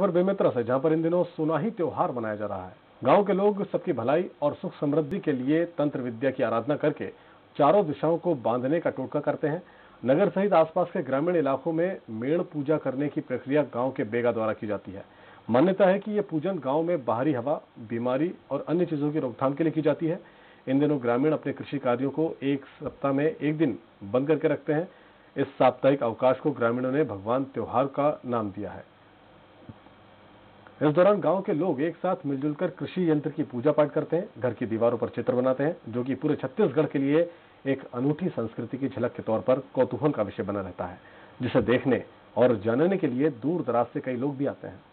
और बेमेतरा से, जहां पर इन दिनों सोनाही त्योहार मनाया जा रहा है। गांव के लोग सबकी भलाई और सुख समृद्धि के लिए तंत्र विद्या की आराधना करके चारों दिशाओं को बांधने का टोटका करते हैं। नगर सहित आसपास के ग्रामीण इलाकों में मेड़ पूजा करने की प्रक्रिया गांव के बेगा द्वारा की जाती है। मान्यता है कि यह पूजन गांव में बाहरी हवा, बीमारी और अन्य चीजों की रोकथाम के लिए की जाती है। इन दिनों ग्रामीण अपने कृषि कार्यों को एक सप्ताह में एक दिन बंद करके रखते हैं। इस साप्ताहिक अवकाश को ग्रामीणों ने भगवान त्योहार का नाम दिया है। इस दौरान गांव के लोग एक साथ मिलजुल कर कृषि यंत्र की पूजा पाठ करते हैं, घर की दीवारों पर चित्र बनाते हैं, जो कि पूरे छत्तीसगढ़ के लिए एक अनूठी संस्कृति की झलक के तौर पर कौतूहल का विषय बना रहता है, जिसे देखने और जानने के लिए दूर दराज से कई लोग भी आते हैं।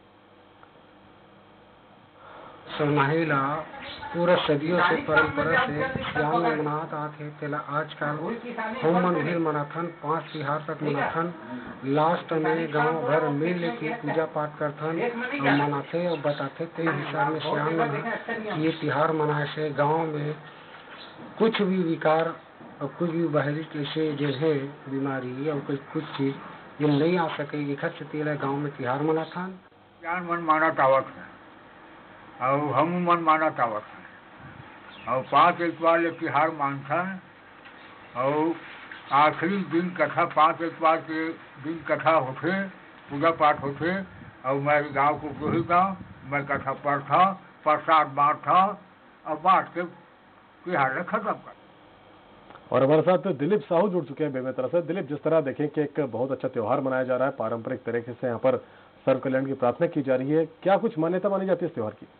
सोनाही ला पूरा सदियों से परंपरा से सियान में मनात आथे। तेला आजकल हम मन भी मनाथन, 5 तिहार तक मनाथन। लास्ट में गांव भर मिल के पूजा पाठ करथन और मनाथे और बताथे। ते हिसाब में सियान में ये तिहार मनाए से गांव में कुछ भी विकार और कुछ भी बाहरी कैसे जैसे बीमारी और कुछ चीज ये नहीं आ सके। एक से तेला गाँव में तिहार मनाथन। सियान मन मानत आवत है और हम मन मानत आवत है और 5 इतवार ले तिहार मानथन और आखिरी दिन कथा 5 इतवार के दिन कथा होथे, पूजा पाठ होथे और मैं गांव को पुरोहित हूँ। मैं कथा पढ़ता, प्रसाद बांटता और बांट के तिहार खत्म कर। और हमारे साथ दिलीप साहू जुड़ चुके हैं बेमेतरा से। दिलीप, जिस तरह देखें कि एक बहुत अच्छा त्योहार मनाया जा रहा है, पारंपरिक तरीके से यहाँ पर सर्व कल्याण की प्रार्थना की जा रही है, क्या कुछ मान्यता मानी जाती है इस त्योहार की?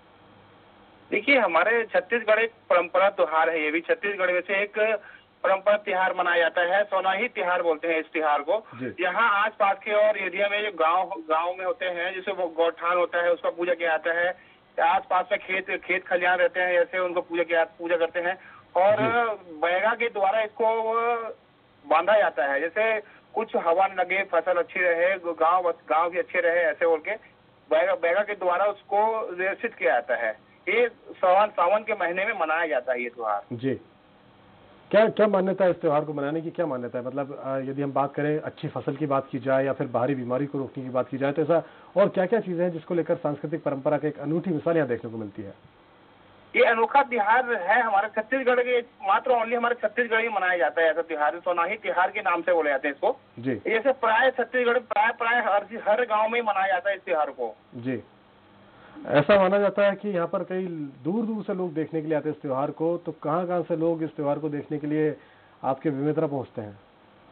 देखिए, हमारे छत्तीसगढ़ एक परंपरा त्योहार है। ये भी छत्तीसगढ़ में से एक परंपरा त्योहार मनाया जाता है। सोनाही त्योहार बोलते हैं इस त्योहार को। यहाँ आस पास के और एरिया में जो गांव में होते हैं, जैसे वो गौठान होता है, उसका पूजा किया जाता है। आस पास में खेत खलियान रहते हैं, ऐसे उनको पूजा करते हैं और बैगा के द्वारा इसको बांधा जाता है। जैसे कुछ हवा लगे, फसल अच्छी रहे, गांव भी अच्छे रहे, ऐसे बोल के बैगा के द्वारा उसको व्यवस्थित किया जाता है। ये सावन के महीने में मनाया जाता है ये त्योहार। जी, क्या मान्यता है इस त्योहार को मनाने की? क्या मान्यता है? मतलब यदि हम बात करें, अच्छी फसल की बात की जाए या फिर बाहरी बीमारी को रोकने की बात की जाए, तो ऐसा और क्या क्या चीजें हैं जिसको लेकर सांस्कृतिक परंपरा की एक अनूठी मिसाल यहाँ देखने को मिलती है? ये अनोखा त्योहार है हमारे छत्तीसगढ़ के, मात्र ओनली हमारे छत्तीसगढ़ ही मनाया जाता है ऐसा त्योहार। सोनाही त्योहार के नाम से बोले जाते हैं इसको। जी, जैसे प्राय छत्तीसगढ़ प्राय हर गांव में मनाया जाता है इस त्योहार को। जी, ऐसा माना जाता है कि यहाँ पर कई दूर दूर से लोग देखने के लिए आते हैं इस त्योहार को। तो कहाँ कहाँ से लोग इस त्योहार को देखने के लिए आपके बेमेतरा पहुँचते हैं?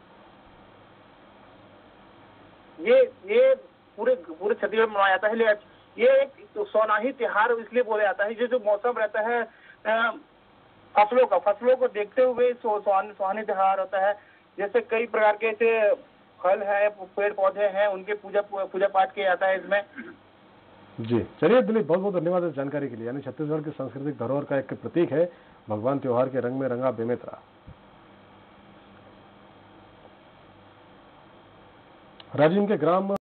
ये पूरे छत्तीसगढ़ में मनाया जाता है। ये एक सोनाही त्योहार इसलिए बोला जाता है, जो मौसम रहता है फसलों को देखते हुए सोनाही त्योहार होता है। जैसे कई प्रकार के ऐसे फल है, पेड़ पौधे हैं, उनके पूजा पाठ किया जाता है इसमें। जी, चलिए दिलीप, बहुत बहुत धन्यवाद इस जानकारी के लिए। यानी छत्तीसगढ़ की सांस्कृतिक धरोहर का एक प्रतीक है भगवान त्योहार के रंग में रंगा बेमेतरा। राजिम के ग्राम